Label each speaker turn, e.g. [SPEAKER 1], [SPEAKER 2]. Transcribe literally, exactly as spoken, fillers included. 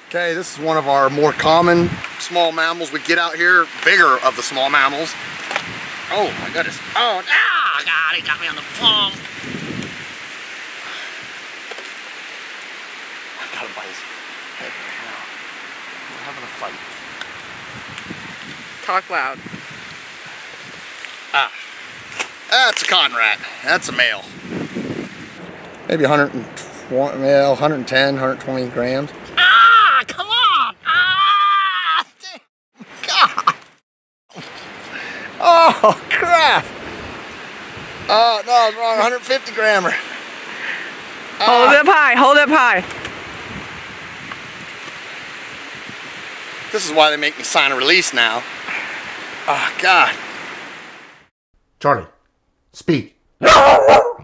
[SPEAKER 1] Okay, this is one of our more common small mammals we get out here, bigger of the small mammals. Oh my goodness. Oh, ah, God, he got me on the palm. I got him by his head right now. We're having a fight.
[SPEAKER 2] Talk loud.
[SPEAKER 1] Ah, that's a cottonrat. That's a male. Maybe one hundred twenty, male, one hundred ten, one hundred twenty grams. Ah, come on! Ah, God! Oh, crap! Oh, no, I was wrong. one hundred fifty grammer.
[SPEAKER 2] Hold it up high. Hold it up high.
[SPEAKER 1] This is why they make me sign a release now. Oh, God.
[SPEAKER 3] Charlie, speak.